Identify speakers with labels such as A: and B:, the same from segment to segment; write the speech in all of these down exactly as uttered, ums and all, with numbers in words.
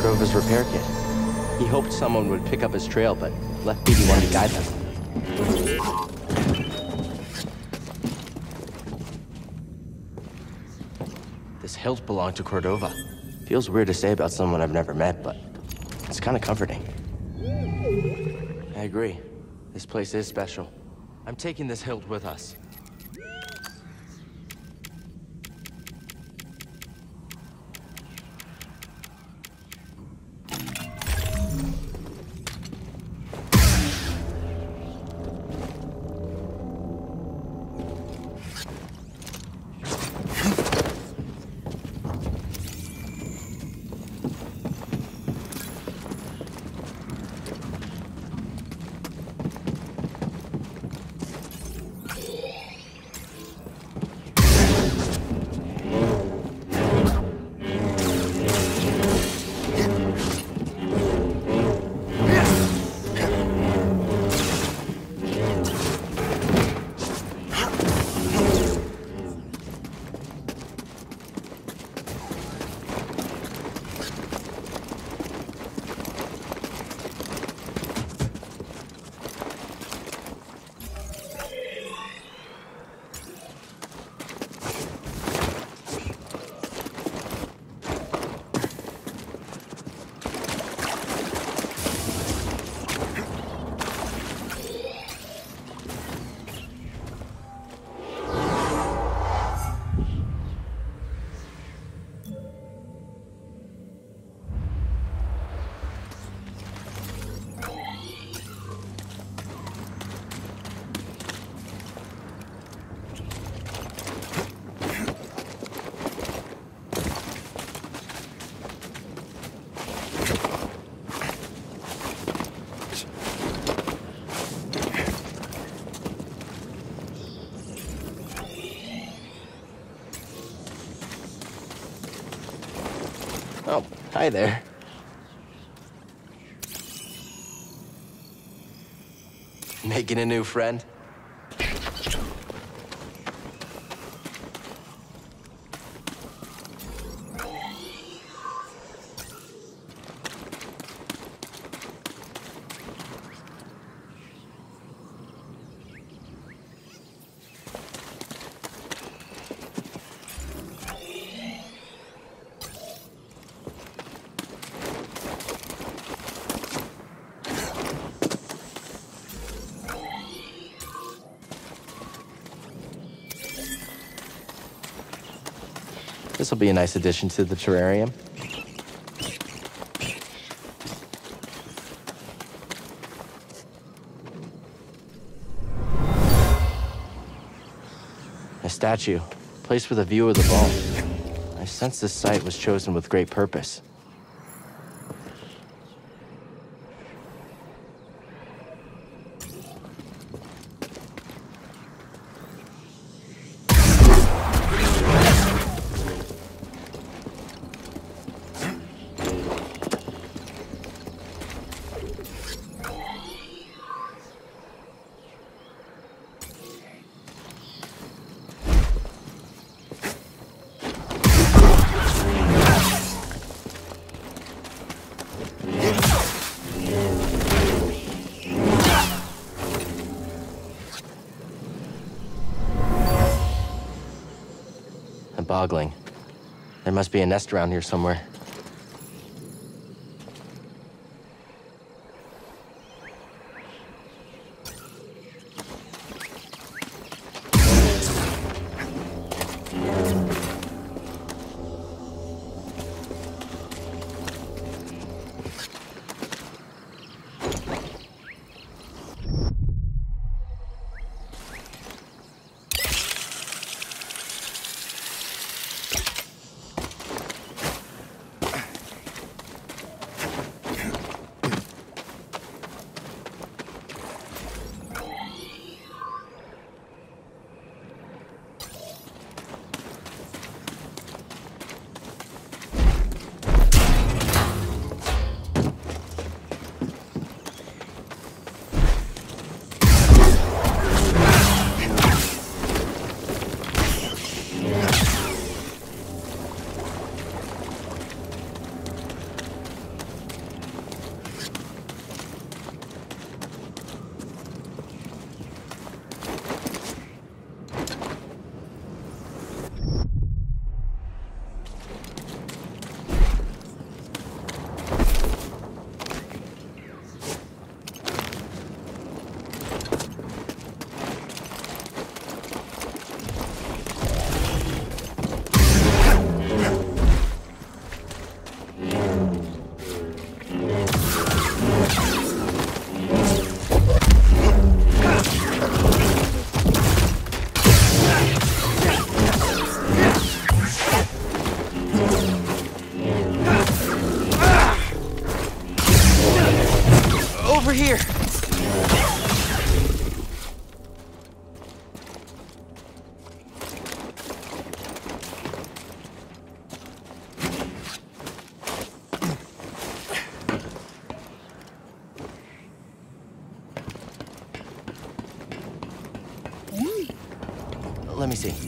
A: Cordova's repair kit. He hoped someone would pick up his trail, but left B D one to guide them. This hilt belonged to Cordova. Feels weird to say about someone I've never met, but it's kind of comforting. I agree. This place is special. I'm taking this hilt with us. Oh, hi there. Making a new friend? This will be a nice addition to the terrarium. A statue, placed with a view of the vault. I sense this site was chosen with great purpose. Boggling. There must be a nest around here somewhere. here! Let me see.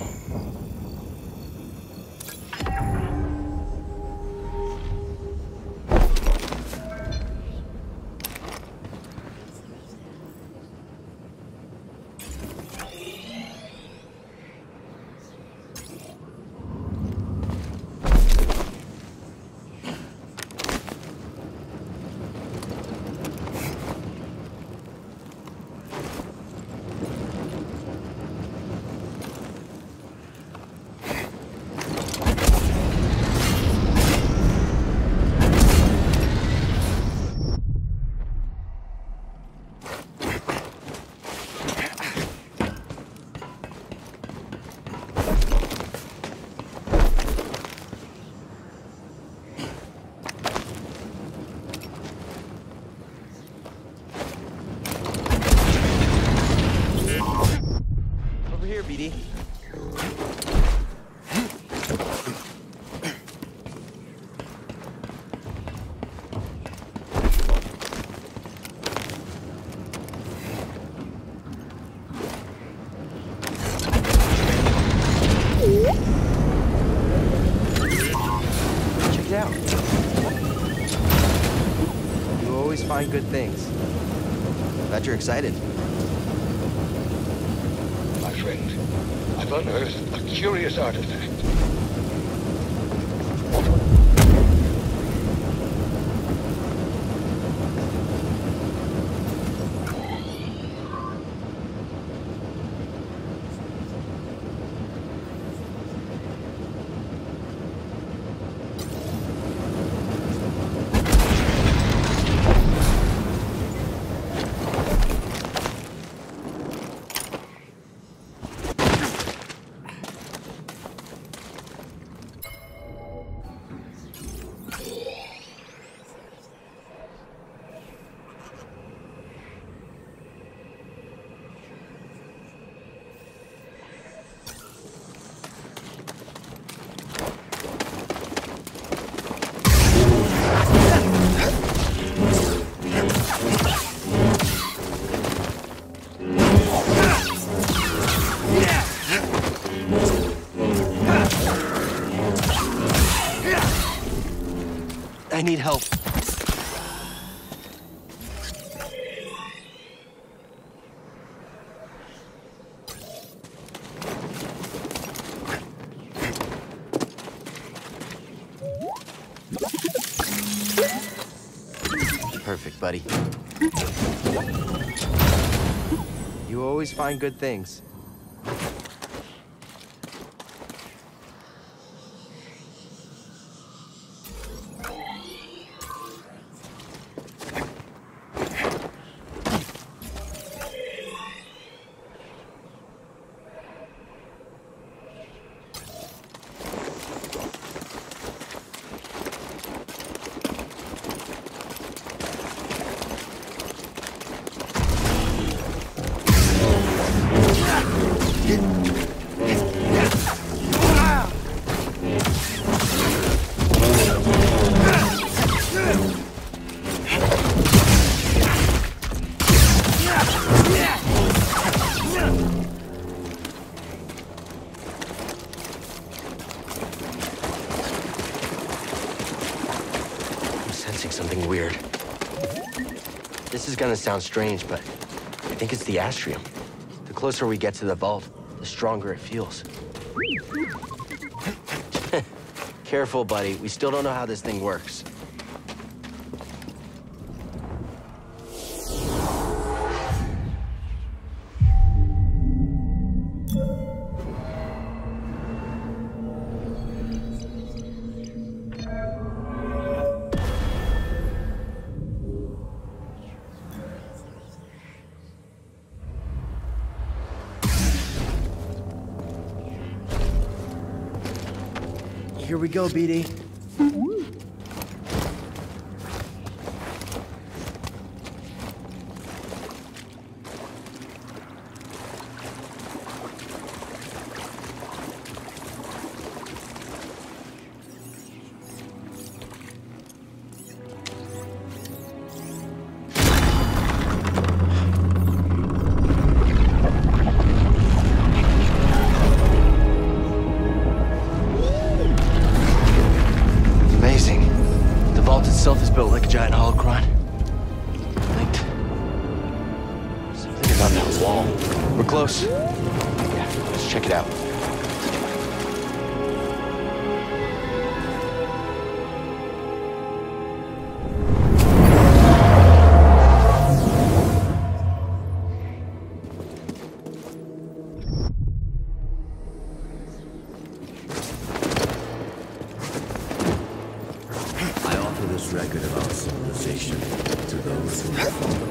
A: Find good things. Glad you're excited.
B: My friend, I've unearthed a curious artifact.
A: I need help. Perfect, buddy. You always find good things. Something weird. This is gonna sound strange, but I think it's the astrium. The closer we get to the vault, the stronger it feels. Careful, buddy. We still don't know how this thing works. Here we go, B D. itself is built like a giant holocron. Linked. Something about that wall. We're close. Yeah, let's check it out.
C: Record of our civilization to those who follow.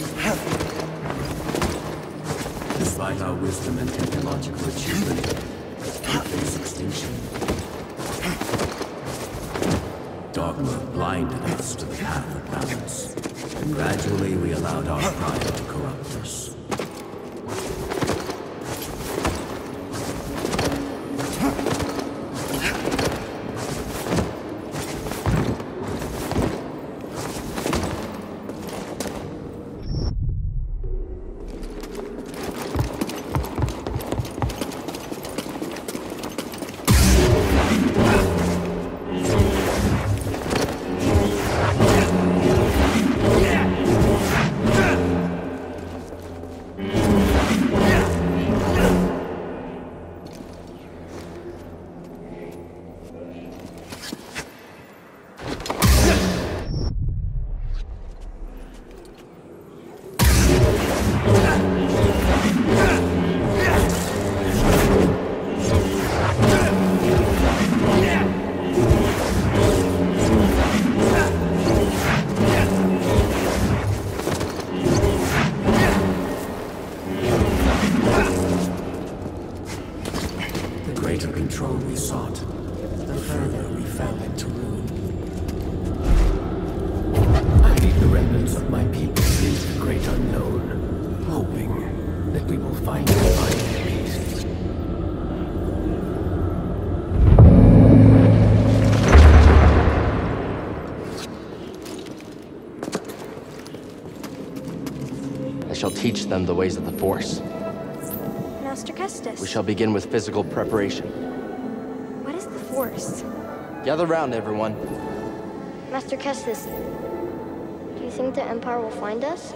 C: Despite our wisdom and technological achievement, we face extinction. Dogma blinded us to the path of balance, and gradually we allowed our pride to corrupt us. The greater control we sought, the further we fell into ruin. I lead the remnants of my people into the great unknown, hoping that we will find divine peace.
A: I shall teach them the ways of the Force.
D: Master Kestis.
A: We shall begin with physical preparation.
D: What is the Force?
A: Gather round, everyone.
D: Master Kestis, do you think the Empire will find us?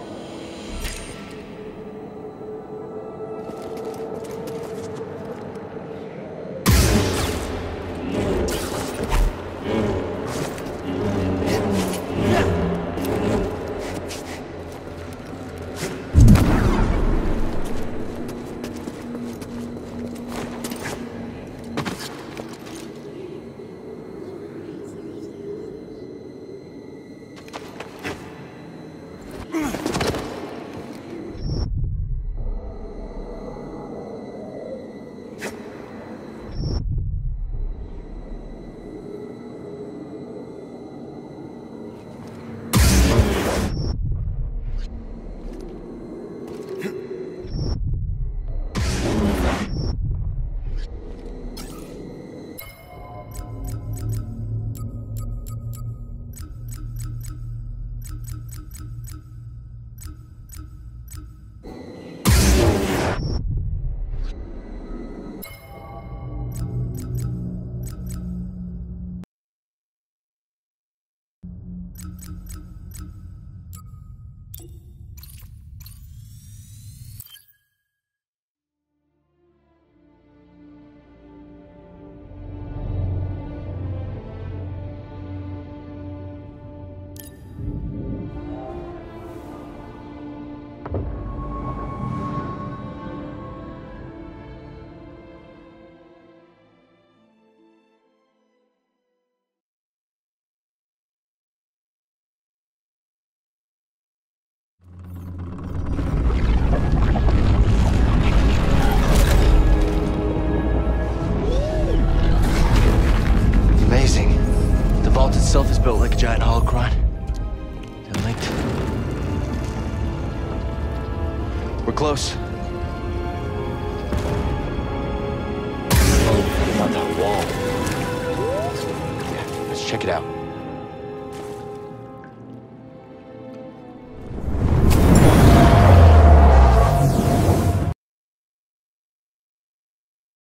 A: Itself is built like a giant holocron. They're linked. We're close. About that wall. Yeah, let's check it out.